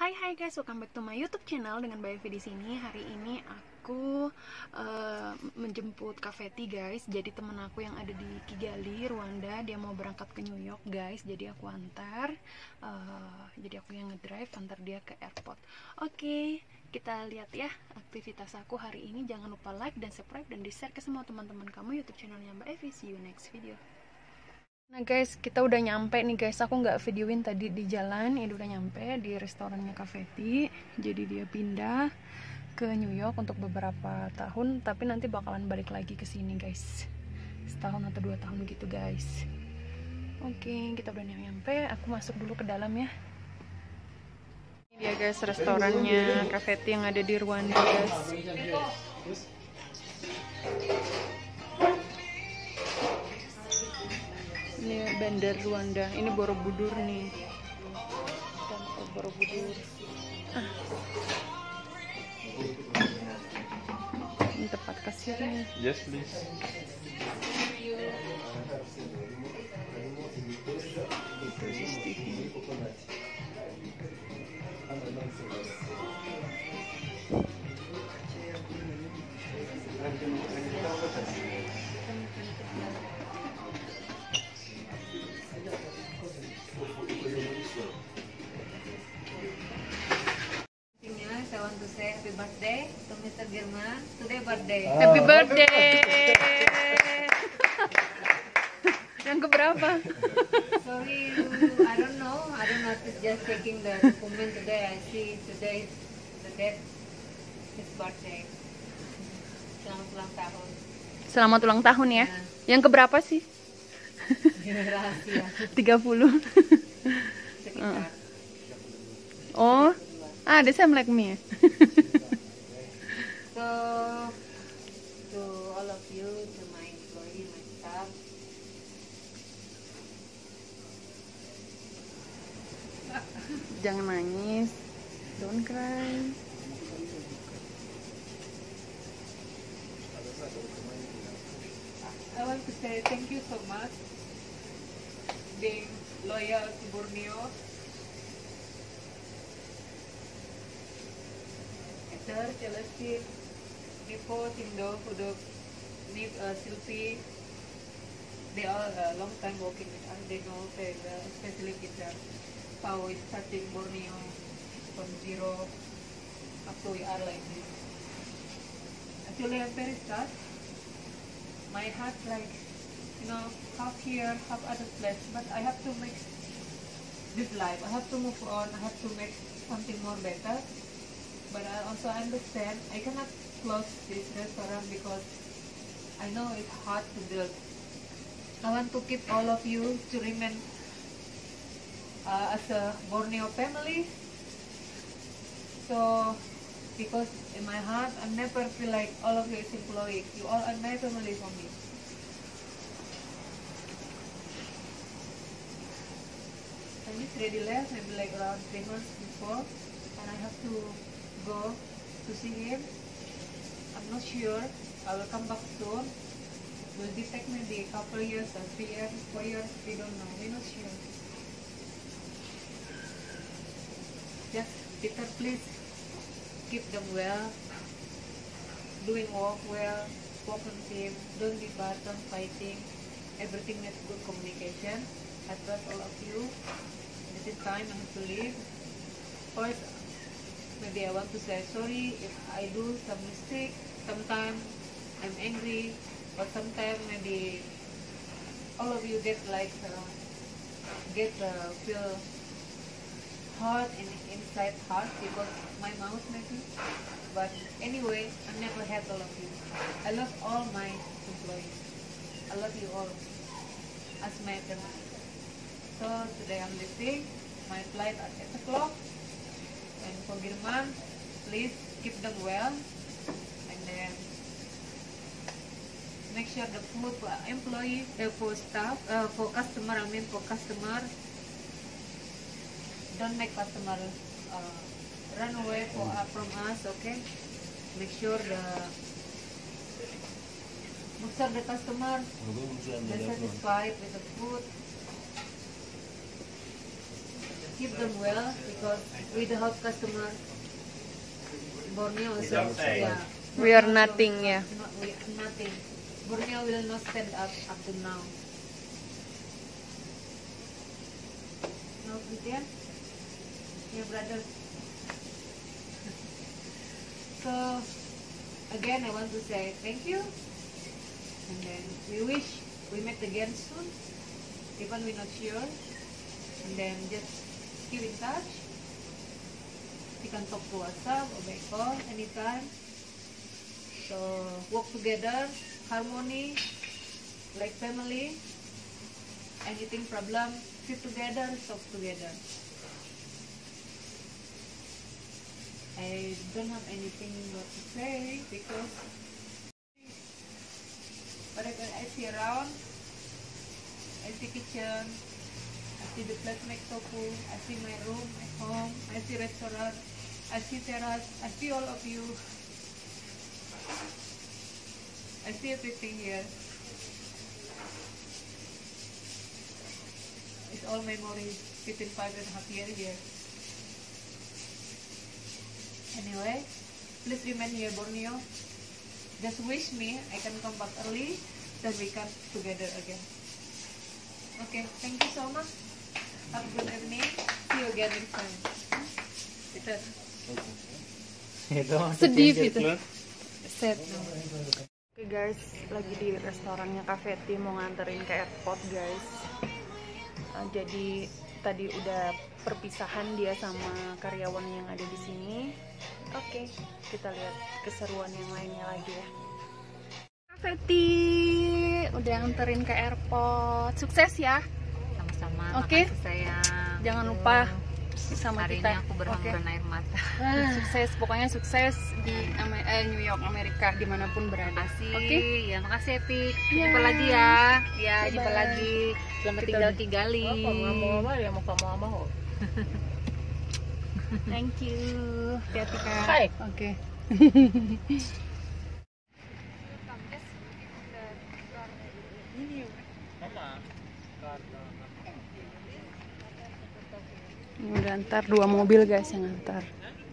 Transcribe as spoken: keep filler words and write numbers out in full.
Hai hai guys, welcome back to my YouTube channel dengan Mbak Evi di sini. Hari ini aku uh, menjemput Kak Fetty guys. Jadi temen aku yang ada di Kigali, Rwanda, dia mau berangkat ke New York guys. Jadi aku antar. Uh, jadi aku yang ngedrive, antar dia ke airport. Oke, okay, kita lihat ya aktivitas aku hari ini. Jangan lupa like dan subscribe dan di share ke semua teman-teman kamu YouTube channelnya Mbak Evi. See you next video. Nah guys, kita udah nyampe nih guys. Aku nggak videoin tadi di jalan. Ini udah nyampe di restorannya Kak Fetty. Jadi dia pindah ke New York untuk beberapa tahun, tapi nanti bakalan balik lagi ke sini guys. Setahun atau dua tahun gitu guys. Oke, kita udah nyampe. Aku masuk dulu ke dalam ya. Ini dia guys restorannya Kak Fetty yang ada di Rwanda guys. Ini bandar Rwanda, ini Borobudur nih. Tempat Borobudur. Ah. Ini tempat kasirnya. Yes, please. Itu C C T V. I want to say happy birthday to Mister Girman. Today birthday. Oh. Happy birthday. Yang keberapa? Sorry, I don't know. I don't know. Just checking the document today. I see today is the date. His birthday. Selamat ulang tahun. Selamat ulang tahun ya. Nah. Yang keberapa sih? Rahasia. tiga puluh. Sekitar. Oh. Ah, the same like me. So, to all of you, to my employee, my staff, Jangan nangis. Don't cry. I want to say thank you so much being loyal to Borneo. Esther, Celestine, Nipo, Tindo, Huduk, Nip, uh, Silpi, they all a uh, long time working with us. They know they, uh, especially with uh, how we starting Borneo from zero up to we are like this. Actually, I'm very sad. My heart like, you know, half here, half other place. But I have to make this life. I have to move on. I have to make something more better. But I also understand I cannot close this restaurant because I know it's hard to build. I want to keep all of you to remain uh, as a Borneo family. So, because in my heart, I never feel like all of you is employees. You all are my family for me. I just ready left, maybe like around three months before, and I have to go to see him. I'm not sure. I will come back soon. Will it take maybe a couple years or three years, four years? We don't know. We're not sure. Just Peter, please keep them well, doing work well, spoken team, don't be bad, don't fighting. Everything needs good communication. I trust all of you. This is time I have to leave. First, maybe I want to say sorry if I do some mistake. Sometimes I'm angry, or sometimes maybe all of you get like uh, get uh, feel hurt in inside heart because my mouth maybe. But anyway, I never hate all of you. I love all my employees. I love you all as my family. So today I'm leaving. My flight at eight o'clock. And for Girman, please keep them well, and then make sure the food for employee, uh, for staff, uh, for customer. I mean for customer, don't make customer uh, run away for, uh, from us. Okay, make sure the make sure the customer is satisfied with the food. keep them well because without customer, Borneo also, yeah. We are nothing, yeah. Not, we are nothing. Borneo will not stand up up to now. No, Christian? Yeah, brother. So, again, I want to say thank you. And then we wish we meet again soon, even we're not sure. And then just keep in touch. You can talk to WhatsApp or by call anytime. So work together, harmony, like family. Anything problem, sit together, talk together. I don't have anything more to say because whatever I see around, I see kitchen, I see the place make tofu, I see my room, my home, I see restaurant, I see terrace, I see all of you. I see everything here. It's all memories within five and a half years here. Anyway, please remain here, Borneo. Just wish me I can come back early, then we come together again. Okay, thank you so much. Have a good evening. See you again next time. Peter. Sedih itu. Set. Oke guys, lagi di restorannya Cafetti mau nganterin ke airport guys. Uh, jadi tadi udah perpisahan dia sama karyawan yang ada di sini. Oke, kita lihat keseruan yang lainnya lagi ya. Cafetti udah nganterin ke airport. Sukses ya. Sama-sama. Oke. Makasih sayang. Jangan lupa sama Hari kita. ini aku berhamburan Oke. air mata. Sukses, pokoknya sukses di Ame- eh, New York, Amerika, dimanapun berada. Makasih. Oke. Ya, makasih Epi. Ya. Jumpa lagi ya. Ya, Bye-bye. jumpa lagi. Selamat Kita tinggal udah- Kigali. ya mau kamu apa kok? Thank you. Hati-hati Kak. Hai. Oke. Ini udah antar dua mobil guys yang antar.